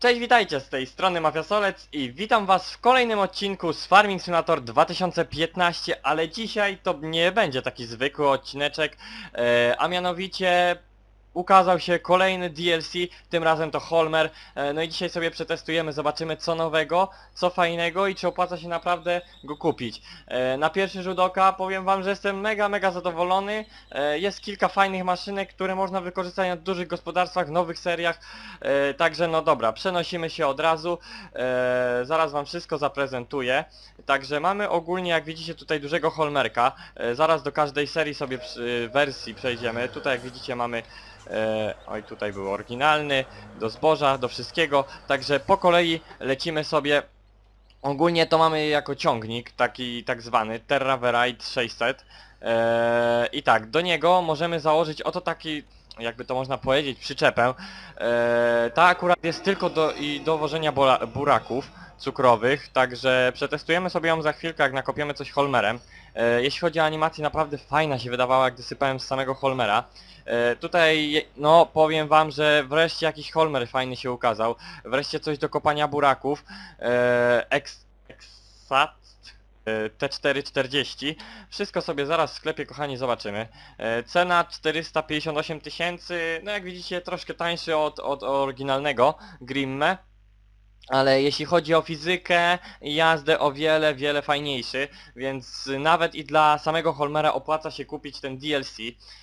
Cześć, witajcie, z tej strony Mafiasolec i witam was w kolejnym odcinku z Farming Simulator 2015, ale dzisiaj to nie będzie taki zwykły odcineczek, a mianowicie ukazał się kolejny DLC, tym razem to Holmer. No i dzisiaj sobie przetestujemy, zobaczymy co nowego, co fajnego i czy opłaca się naprawdę go kupić. Na pierwszy rzut oka powiem wam, że jestem mega zadowolony. Jest kilka fajnych maszynek, które można wykorzystać na dużych gospodarstwach, w nowych seriach. Także no dobra, przenosimy się od razu. Zaraz wam wszystko zaprezentuję. Także mamy ogólnie, jak widzicie, tutaj dużego Holmerka. Zaraz do każdej serii sobie wersji przejdziemy. Tutaj jak widzicie mamy oj, tutaj był oryginalny, do zboża, do wszystkiego, także po kolei lecimy sobie. Ogólnie to mamy jako ciągnik, taki tak zwany Terraverite 600 i tak, do niego możemy założyć oto taki, jakby to można powiedzieć, przyczepę. Ta akurat jest tylko do wożenia buraków cukrowych, także przetestujemy sobie ją za chwilkę, jak nakopiemy coś Holmerem. Jeśli chodzi o animację, naprawdę fajna się wydawała, gdy sypałem z samego Holmera. Tutaj, no powiem wam, że wreszcie jakiś Holmer fajny się ukazał. Wreszcie coś do kopania buraków. Exat T440. Wszystko sobie zaraz w sklepie, kochani, zobaczymy. Cena 458 tysięcy. No jak widzicie, troszkę tańszy od oryginalnego Grimme. Ale jeśli chodzi o fizykę i jazdę, o wiele fajniejszy, więc nawet i dla samego Holmera opłaca się kupić ten DLC.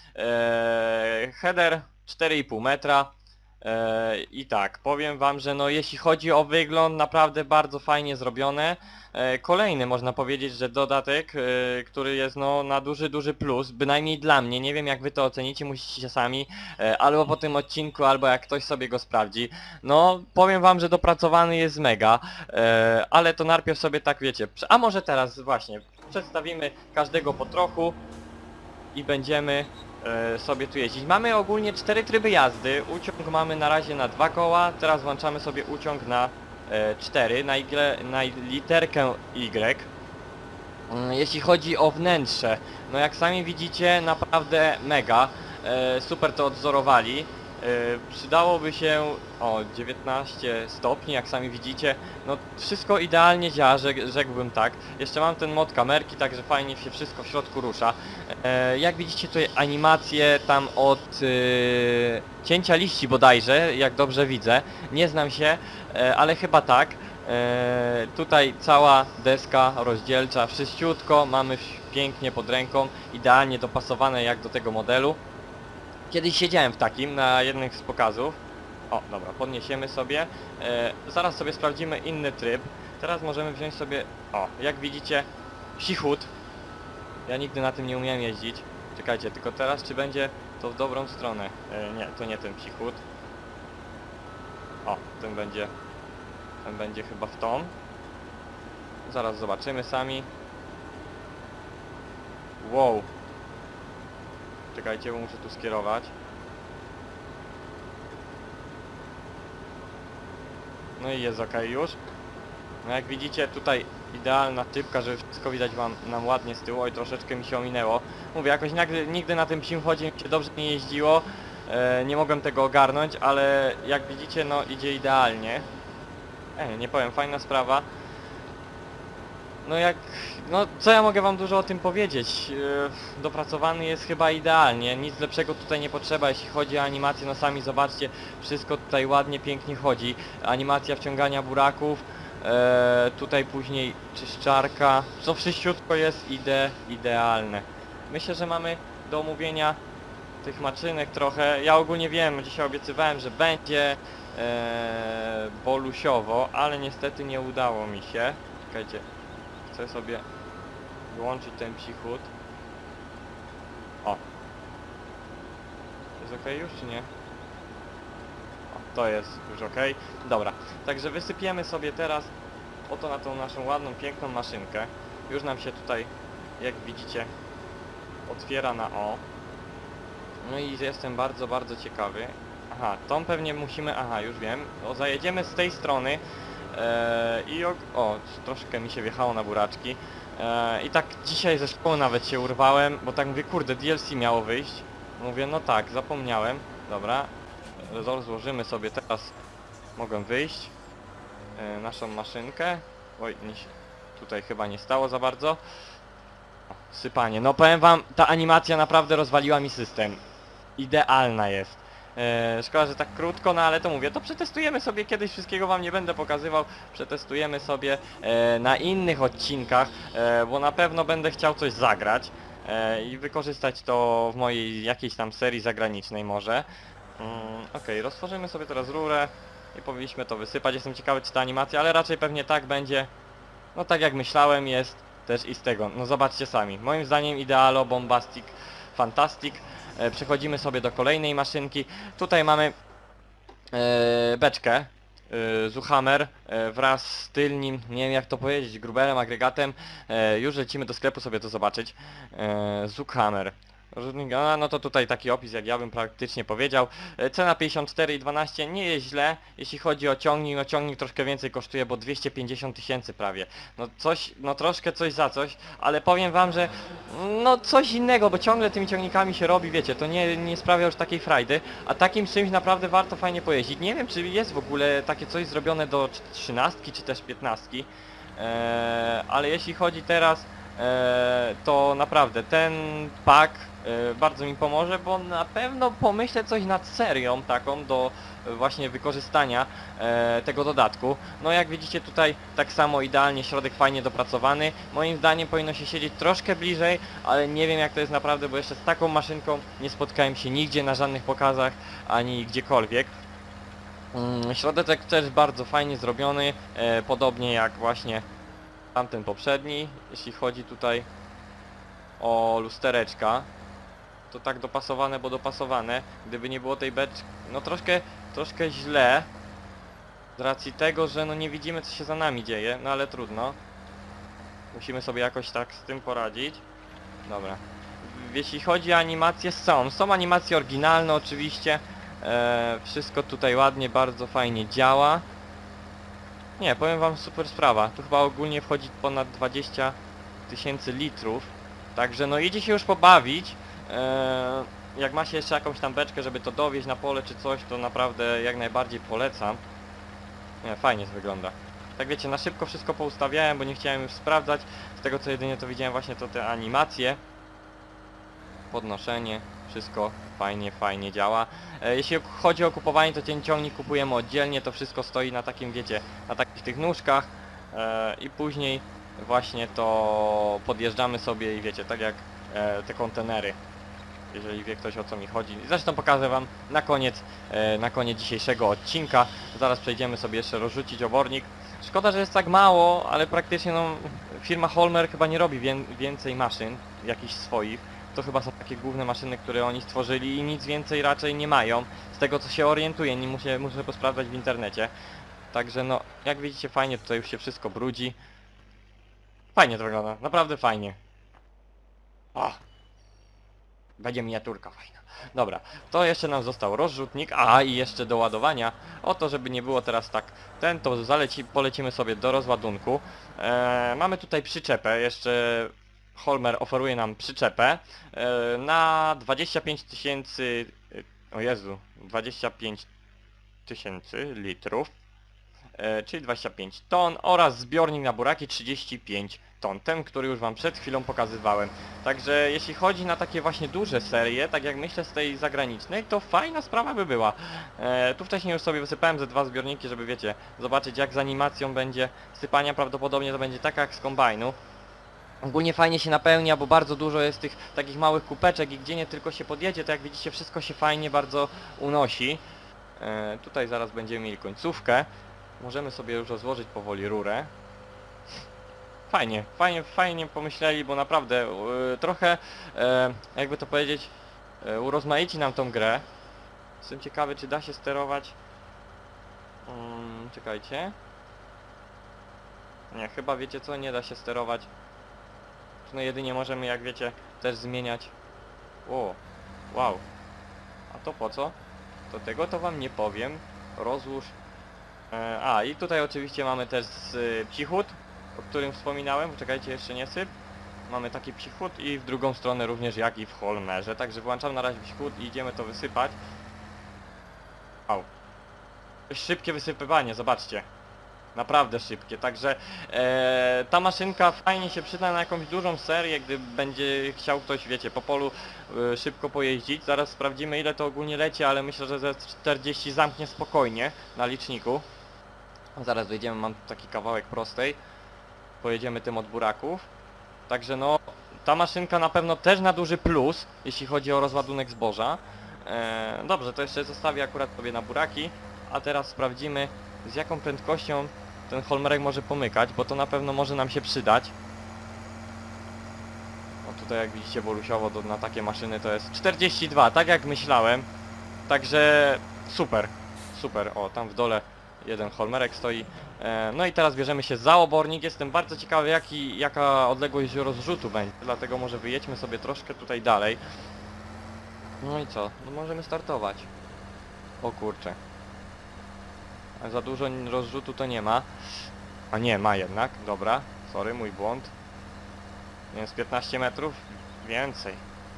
Header 4,5 metra. I tak, powiem wam, że no jeśli chodzi o wygląd, naprawdę bardzo fajnie zrobione. Kolejny, można powiedzieć, że dodatek, który jest no na duży plus, bynajmniej dla mnie, nie wiem jak wy to ocenicie, musicie sami, albo po tym odcinku, albo jak ktoś sobie go sprawdzi. No powiem wam, że dopracowany jest mega, ale to najpierw sobie tak wiecie, a może teraz właśnie przedstawimy każdego po trochu i będziemy sobie tu jeździć. Mamy ogólnie 4 tryby jazdy. Uciąg mamy na razie na 2 koła, teraz włączamy sobie uciąg na 4, na literkę Y. Jeśli chodzi o wnętrze, no jak sami widzicie, naprawdę mega. Super to odzorowali. Przydałoby się o 19 stopni, jak sami widzicie. No wszystko idealnie działa, rzekłbym tak. Jeszcze mam ten mod kamerki, także fajnie się wszystko w środku rusza. Jak widzicie tutaj animacje tam od cięcia liści bodajże, jak dobrze widzę. Nie znam się, ale chyba tak. Tutaj cała deska rozdzielcza, wszyściutko, mamy pięknie pod ręką, idealnie dopasowane jak do tego modelu. Kiedyś siedziałem w takim, na jednym z pokazów. O, dobra, podniesiemy sobie. Zaraz sobie sprawdzimy inny tryb. Teraz możemy wziąć sobie, o, jak widzicie, psichód. Ja nigdy na tym nie umiałem jeździć. Czekajcie, tylko teraz czy będzie to w dobrą stronę? Nie, to nie ten psichód. O, ten będzie chyba w tą. Zaraz zobaczymy sami. Wow. Czekajcie, bo muszę tu skierować. No i jest ok już. No jak widzicie tutaj idealna typka, żeby wszystko widać nam ładnie z tyłu. Oj, troszeczkę mi się ominęło. Mówię, jakoś nigdy na tym psim chodzie mi się dobrze nie jeździło. Nie mogłem tego ogarnąć, ale jak widzicie, no idzie idealnie. Nie powiem, fajna sprawa. No co ja mogę wam dużo o tym powiedzieć, dopracowany jest chyba idealnie, nic lepszego tutaj nie potrzeba, jeśli chodzi o animację, no sami zobaczcie, wszystko tutaj ładnie, pięknie chodzi, animacja wciągania buraków, tutaj później czyszczarka, co wszyściutko jest idealne. Myślę, że mamy do omówienia tych maszynek trochę, ja ogólnie wiem, dzisiaj obiecywałem, że będzie bolusiowo, ale niestety nie udało mi się. Czekajcie. Chcę sobie wyłączyć ten psichód. O. Jest ok już czy nie? O, to jest już ok. Dobra. Także wysypiemy sobie teraz oto na tą naszą ładną, piękną maszynkę. Już nam się tutaj, jak widzicie, otwiera na O. No i jestem bardzo ciekawy. Aha, tą pewnie musimy... Aha, już wiem. O, zajedziemy z tej strony. O, troszkę mi się wjechało na buraczki. I tak dzisiaj ze szkoły nawet się urwałem, bo tak mówię, kurde, DLC miało wyjść. Mówię, no tak, zapomniałem. Dobra, rozłożymy sobie teraz Mogłem wyjść. Naszą maszynkę. Oj, tutaj chyba nie stało za bardzo. O, sypanie. No powiem wam, ta animacja naprawdę rozwaliła mi system. Idealna jest. Szkoda, że tak krótko, no ale to mówię, to przetestujemy sobie kiedyś, wszystkiego wam nie będę pokazywał, przetestujemy sobie na innych odcinkach, bo na pewno będę chciał coś zagrać i wykorzystać to w mojej jakiejś tam serii zagranicznej może. Okej, roztworzymy sobie teraz rurę i powinniśmy to wysypać. Jestem ciekawy, czy ta animacja, ale raczej pewnie tak będzie. No tak jak myślałem, jest też i z tego. No zobaczcie sami. Moim zdaniem idealo, bombastic, fantastic. Przechodzimy sobie do kolejnej maszynki. Tutaj mamy beczkę Zuhammer wraz z tylnym, nie wiem jak to powiedzieć, gruberem, agregatem. Już lecimy do sklepu sobie to zobaczyć. Zuhammer. No to tutaj taki opis, jak ja bym praktycznie powiedział. Cena 54,12 nie jest źle, jeśli chodzi o ciągnik. No ciągnik troszkę więcej kosztuje, bo 250 tysięcy prawie. No coś, no troszkę coś za coś, ale powiem wam, że no coś innego, bo ciągle tymi ciągnikami się robi, wiecie, to nie sprawia już takiej frajdy, a takim czymś naprawdę warto fajnie pojeździć. Nie wiem, czy jest w ogóle takie coś zrobione do 13 czy też 15, ale jeśli chodzi teraz, to naprawdę ten pak bardzo mi pomoże, bo na pewno pomyślę coś nad serią taką do właśnie wykorzystania tego dodatku. No jak widzicie tutaj tak samo idealnie środek fajnie dopracowany. Moim zdaniem powinno się siedzieć troszkę bliżej, ale nie wiem jak to jest naprawdę, bo jeszcze z taką maszynką nie spotkałem się nigdzie na żadnych pokazach ani gdziekolwiek. Środek też bardzo fajnie zrobiony, podobnie jak właśnie tamten poprzedni, jeśli chodzi tutaj o lustereczka. To tak dopasowane, bo dopasowane. Gdyby nie było tej beczki, no troszkę źle. Z racji tego, że no nie widzimy co się za nami dzieje, no ale trudno. Musimy sobie jakoś tak z tym poradzić. Dobra. Jeśli chodzi o animacje, są animacje oryginalne oczywiście. Wszystko tutaj ładnie, bardzo fajnie działa. Nie, powiem wam, super sprawa. Tu chyba ogólnie wchodzi ponad 20 tysięcy litrów. Także no idzie się już pobawić. Jak ma się jeszcze jakąś tam beczkę, żeby to dowieźć na pole czy coś, to naprawdę jak najbardziej polecam. Nie, fajnie to wygląda. Tak wiecie, na szybko wszystko poustawiałem, bo nie chciałem już sprawdzać. Z tego co jedynie to widziałem właśnie to te animacje. Podnoszenie, wszystko fajnie działa. Jeśli chodzi o kupowanie, to ten ciągnik kupujemy oddzielnie, to wszystko stoi na takim, wiecie, na takich tych nóżkach i później właśnie to podjeżdżamy sobie i wiecie, tak jak te kontenery, jeżeli wie ktoś o co mi chodzi. Zresztą pokażę wam na koniec dzisiejszego odcinka. Zaraz przejdziemy sobie jeszcze rozrzucić obornik. Szkoda, że jest tak mało, ale praktycznie no, firma Holmer chyba nie robi więcej maszyn, jakichś swoich. To chyba są takie główne maszyny, które oni stworzyli i nic więcej raczej nie mają. Z tego co się orientuję, nie muszę posprawdzać w internecie. Także no, jak widzicie fajnie tutaj już się wszystko brudzi. Fajnie to wygląda, naprawdę fajnie. O! Będzie miniaturka fajna. Dobra, to jeszcze nam został rozrzutnik, i jeszcze do ładowania. Oto, żeby nie było teraz tak to polecimy sobie do rozładunku. Mamy tutaj przyczepę, jeszcze Holmer oferuje nam przyczepę na 25 tysięcy, o Jezu, 25 tysięcy litrów, czyli 25 ton oraz zbiornik na buraki 35 ton, ten, który już wam przed chwilą pokazywałem. Także jeśli chodzi na takie właśnie duże serie, tak jak myślę z tej zagranicznej, to fajna sprawa by była. Tu wcześniej już sobie wysypałem ze 2 zbiorniki, żeby wiecie, zobaczyć jak z animacją będzie sypania, prawdopodobnie to będzie tak jak z kombajnu. Ogólnie fajnie się napełnia, bo bardzo dużo jest tych takich małych kupeczek i gdzie nie tylko się podjedzie, to jak widzicie wszystko się fajnie bardzo unosi. Tutaj zaraz będziemy mieli końcówkę. Możemy sobie już rozłożyć powoli rurę. Fajnie pomyśleli, bo naprawdę trochę, jakby to powiedzieć, urozmaici nam tą grę. Jestem ciekawy, czy da się sterować. Czekajcie. Nie, chyba wiecie co, nie da się sterować. No jedynie możemy, jak wiecie, też zmieniać. O, wow. A to po co? To tego to wam nie powiem. Rozłóż. I tutaj oczywiście mamy też psichód, o którym wspominałem. Poczekajcie, jeszcze nie syp. Mamy taki psichód i w drugą stronę również jak i w Holmerze. Także włączam na razie psichód i idziemy to wysypać. Au. szybkie wysypywanie, zobaczcie. Naprawdę szybkie, także ta maszynka fajnie się przyda na jakąś dużą serię, gdy będzie chciał ktoś, wiecie, po polu szybko pojeździć. Zaraz sprawdzimy, ile to ogólnie leci, ale myślę, że ze 40 zamknie spokojnie na liczniku. Zaraz wyjdziemy, mam taki kawałek prostej. Pojedziemy tym od buraków. Także no, ta maszynka na pewno też na duży plus, jeśli chodzi o rozładunek zboża. Dobrze, to jeszcze zostawię akurat sobie na buraki, a teraz sprawdzimy, z jaką prędkością ten Holmerek może pomykać, bo to na pewno może nam się przydać. O, tutaj jak widzicie bolusiowo na takie maszyny to jest 42, tak jak myślałem. Także super, super. O, tam w dole jeden Holmerek stoi. No i teraz bierzemy się za obornik. Jestem bardzo ciekawy jaka odległość rozrzutu będzie, dlatego może wyjedźmy sobie troszkę tutaj dalej. No i co? No możemy startować. O kurczę. A za dużo rozrzutu to nie ma. A nie, ma jednak. Dobra. Sorry, mój błąd. Nie wiem, z 15 metrów? Więcej.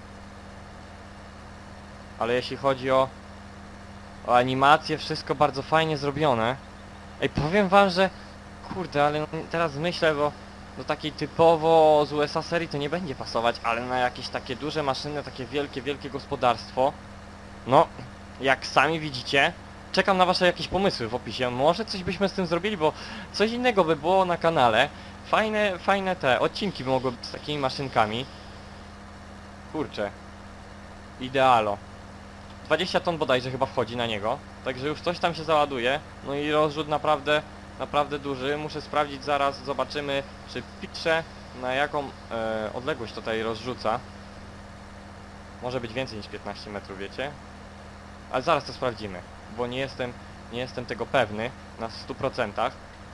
Ale jeśli chodzi o animację, wszystko bardzo fajnie zrobione. Ej, powiem wam, że... Kurde, ale teraz myślę, bo do takiej typowo z USA serii to nie będzie pasować, ale na jakieś takie duże maszyny, takie wielkie gospodarstwo. No, jak sami widzicie, czekam na wasze jakieś pomysły w opisie. Może coś byśmy z tym zrobili, bo coś innego by było na kanale. Fajne te odcinki by mogły być z takimi maszynkami. Kurczę. Idealo. 20 ton bodajże chyba wchodzi na niego. Także już coś tam się załaduje. No i rozrzut naprawdę duży. Muszę sprawdzić zaraz, zobaczymy, czy pisze na jaką odległość tutaj rozrzuca. Może być więcej niż 15 metrów, wiecie? Ale zaraz to sprawdzimy, bo nie jestem tego pewny na 100%.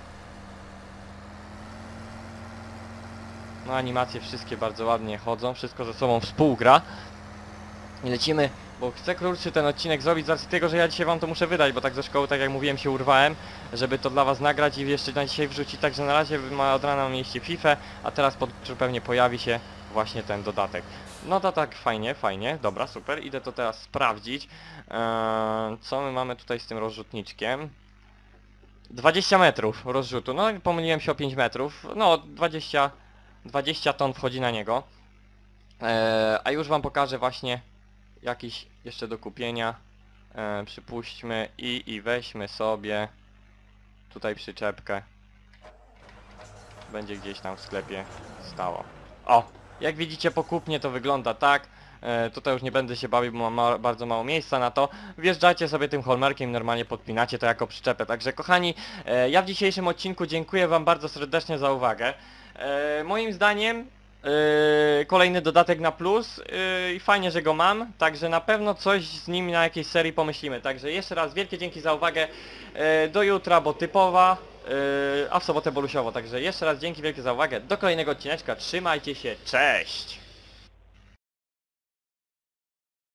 No animacje wszystkie bardzo ładnie chodzą, wszystko ze sobą współgra. I lecimy, bo chcę krótszy ten odcinek zrobić z racji tego, że ja dzisiaj wam to muszę wydać, bo tak ze szkoły, tak jak mówiłem, się urwałem, żeby to dla was nagrać i jeszcze na dzisiaj wrzucić. Także na razie od rana mieliście FIFA, a teraz pod wieczór pewnie pojawi się właśnie ten dodatek. No to tak, fajnie, dobra, super. Idę to teraz sprawdzić. Co my mamy tutaj z tym rozrzutniczkiem? 20 metrów rozrzutu, no pomyliłem się o 5 metrów, no 20 ton wchodzi na niego. A już wam pokażę właśnie jakiś jeszcze do kupienia. Przypuśćmy i weźmy sobie tutaj przyczepkę. Będzie gdzieś tam w sklepie stało. O! Jak widzicie po kupnie to wygląda tak. Tutaj już nie będę się bawił, bo mam bardzo mało miejsca na to. Wjeżdżacie sobie tym Holmerkiem, normalnie podpinacie to jako przyczepę. Także kochani, ja w dzisiejszym odcinku dziękuję wam bardzo serdecznie za uwagę. Moim zdaniem kolejny dodatek na plus i fajnie, że go mam, także na pewno coś z nim na jakiejś serii pomyślimy. Także jeszcze raz wielkie dzięki za uwagę, do jutra, bo typowa, a w sobotę bolusiowo. Także jeszcze raz dzięki wielkie za uwagę, do kolejnego odcineczka, trzymajcie się, cześć!